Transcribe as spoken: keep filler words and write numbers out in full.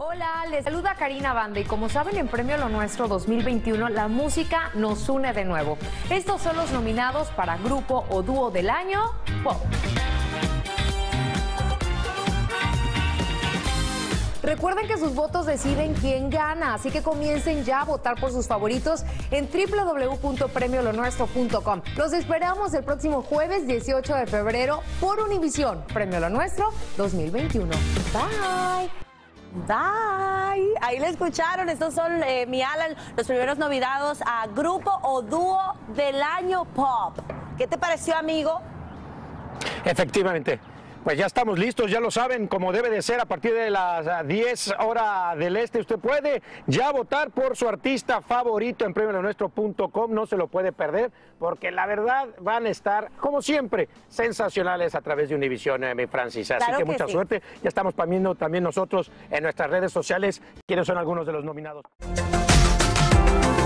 Hola, les saluda Karina Banda y como saben en Premio Lo Nuestro dos mil veintiuno la música nos une de nuevo. Estos son los nominados para Grupo o Dúo del Año Pop. Recuerden que sus votos deciden quién gana, así que comiencen ya a votar por sus favoritos en w w w punto premio lo nuestro punto com. Los esperamos el próximo jueves dieciocho de febrero por Univisión, Premio Lo Nuestro dos mil veintiuno. Bye. Bye. Ahí le escucharon, estos son eh, mi Alan, los primeros nominados a Grupo o Dúo del Año Pop. ¿Qué te pareció, amigo? Efectivamente. Pues ya estamos listos, ya lo saben, como debe de ser a partir de las diez horas del este. Usted puede ya votar por su artista favorito en premio lo nuestro punto com, no se lo puede perder, porque la verdad van a estar, como siempre, sensacionales a través de Univisión, eh, mi Francis. Así Claro que, que mucha sí. suerte. Ya estamos viendo también nosotros en nuestras redes sociales quiénes son algunos de los nominados.